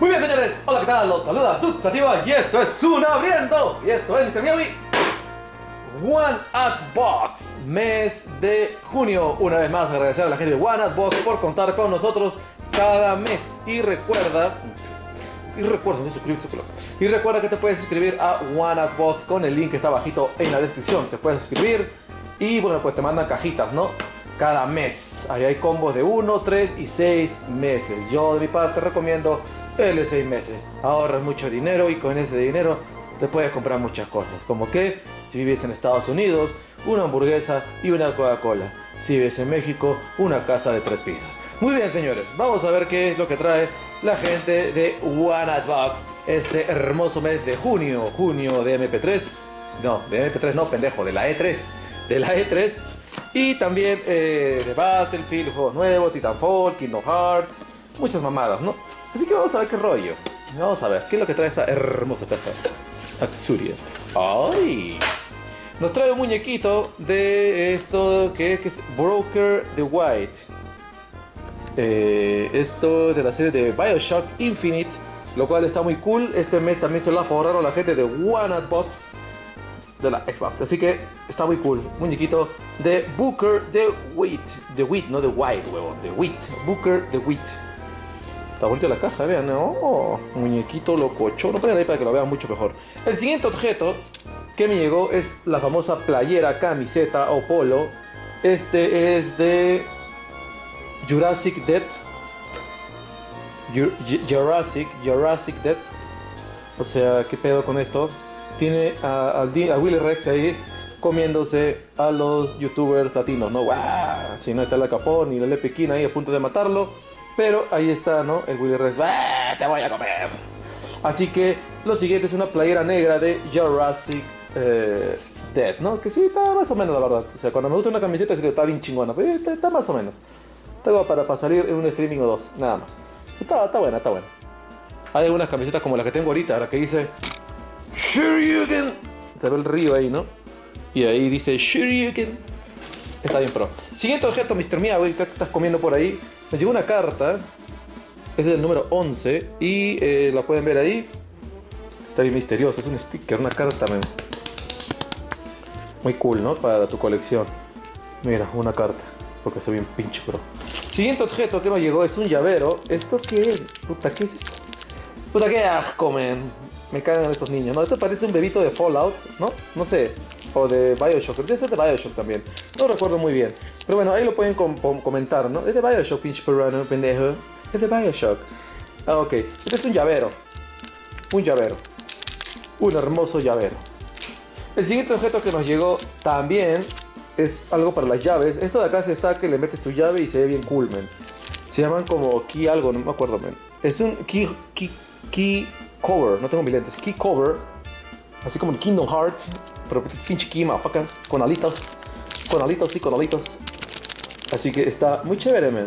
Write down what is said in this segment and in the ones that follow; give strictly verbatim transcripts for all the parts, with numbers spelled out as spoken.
Muy bien, señores, hola, ¿qué tal? Los saluda Dude Sativa y esto es Un Abriendo. Y esto es mister Meowy One Up Box, mes de junio. Una vez más agradecer a la gente de One Up Box por contar con nosotros cada mes. Y recuerda, y recuerda, no suscribirse, y recuerda que te puedes suscribir a One Up Box con el link que está abajito en la descripción. Te puedes suscribir y bueno, pues te mandan cajitas, ¿no? Cada mes. Ahí hay combos de uno, tres y seis meses. Yo de mi parte recomiendo el de seis meses. Ahorras mucho dinero y con ese dinero te puedes comprar muchas cosas. Como que si vives en Estados Unidos, una hamburguesa y una Coca-Cola. Si vives en México, una casa de tres pisos. Muy bien, señores, vamos a ver qué es lo que trae la gente de One Up Box este hermoso mes de junio. Junio de eme pe tres. No, de eme pe tres no, pendejo, de la e tres. De la e tres. Y también eh, de Battlefield, juegos nuevos, Titanfall, Kingdom Hearts. Muchas mamadas, ¿no? Así que vamos a ver qué rollo. Vamos a ver qué es lo que trae esta hermosa caja. Saxuria. ¡Ay! Nos trae un muñequito de esto que es, que es Broker the White. Eh, esto es de la serie de BioShock Infinite, lo cual está muy cool. Este mes también se la forraron la gente de One Up Box de la Xbox, así que está muy cool. Muñequito de Booker the Wheat. The Wheat, no de White, huevón. The Wheat. Booker the Wheat. Está bonita la caja, vean, ¿no? Oh, muñequito lococho. No ponen ahí para que lo vean mucho mejor. El siguiente objeto que me llegó es la famosa playera, camiseta o polo. Este es de Jurassic Dead. Jurassic, Jurassic Dead. O sea, ¿qué pedo con esto? Tiene a, a, a Willy Rex ahí comiéndose a los youtubers latinos, ¿no? ¡Wow! Si no está la Capón y la Lepequina ahí a punto de matarlo. Pero ahí está, ¿no? El Willy Rex. ¡Ah, te voy a comer! Así que lo siguiente es una playera negra de Jurassic eh, Dead, ¿no? Que sí, está más o menos, la verdad. O sea, cuando me gusta una camiseta, sí, está bien chingona. Pero está, está más o menos. Está como para, para salir en un streaming o dos, nada más. Está, está buena, está buena. Hay algunas camisetas como la que tengo ahorita, la que dice Shoryuken. Se ve el río ahí, ¿no? Y ahí dice Shoryuken. Está bien pro. Siguiente objeto, mister Meowy, que estás comiendo por ahí. Me llegó una carta. Es del número once. Y eh, la pueden ver ahí. Está bien misterioso. Es un sticker, una carta, man. Muy cool, ¿no? Para tu colección. Mira, una carta. Porque soy bien pinche pro. Siguiente objeto que me llegó es un llavero. ¿Esto qué es? Puta, ¿qué es esto? Puta, qué asco, man. Me cagan estos niños, ¿no? Esto parece un bebito de Fallout, ¿no? No sé. O de BioShock. Debe ser de BioShock también. No recuerdo muy bien. Pero bueno, ahí lo pueden com com comentar, ¿no? Es de BioShock, pinche peruano, pendejo. Es de BioShock. Ah, ok. Este es un llavero. Un llavero. Un hermoso llavero. El siguiente objeto que nos llegó también es algo para las llaves. Esto de acá se saca y le metes tu llave y se ve bien cool, man. Se llaman como key algo, no me acuerdo, man. Es un key, key, key cover. No tengo mis lentes. Key cover. Así como el Kingdom Hearts. Pero es pinche key, motherfucker. Con alitas. Con alitas, sí, con alitas. Así que está muy chévere, man.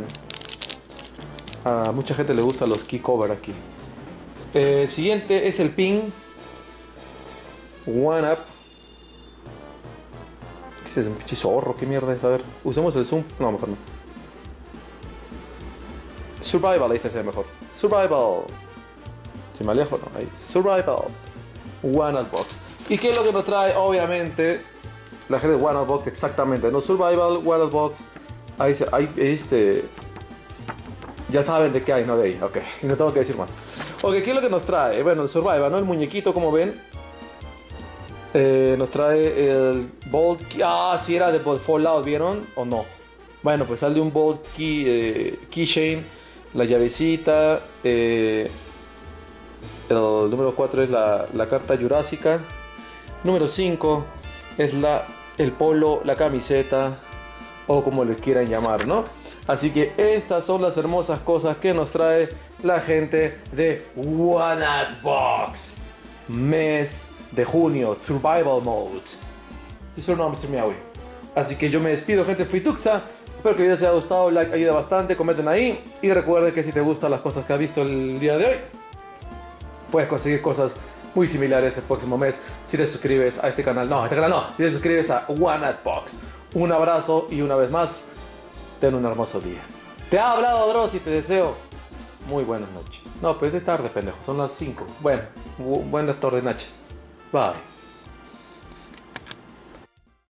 A mucha gente le gustan los key cover aquí. El eh, siguiente es el pin One Up. ¿Qué es? ¿Un pinche zorro? ¿Qué mierda es? A ver, usemos el zoom. No, mejor no. Survival, ahí se ve mejor. Survival. Si me alejo, no. Ahí. Survival. One Up Box. ¿Y qué es lo que nos trae? Obviamente, la gente de One Up Box, exactamente. No, Survival, One Up Box. Ahí, se, ahí este. Ya saben de qué hay, no de ahí. Ok, y no tengo que decir más. Ok, ¿qué es lo que nos trae? Bueno, el Survival, ¿no? El muñequito, como ven. Eh, nos trae el Bolt Key. Ah, sí, era de Fallout, ¿vieron? ¿O no? Bueno, pues sale un Bolt Key, eh, Keychain. La llavecita. Eh, el número cuatro es la, la carta jurásica. Número cinco es la, el polo, la camiseta. O como le quieran llamar, ¿no? Así que estas son las hermosas cosas que nos trae la gente de One Up Box. Mes de junio, Survival Mode. Sí, soy no, mister Meowy. Así que yo me despido, gente Frituxa. Espero que el video les haya gustado, like ayuda bastante, comenten ahí. Y recuerden que si te gustan las cosas que has visto el día de hoy, puedes conseguir cosas muy similares el próximo mes si te suscribes a este canal. No, a este canal no, si te suscribes a One Up Box. Un abrazo y una vez más, ten un hermoso día. Te ha hablado Dross y te deseo Muy buenas noches. No, pero es de tarde, pendejo. Son las cinco. Bueno, bu- buenas tardes noches. Bye.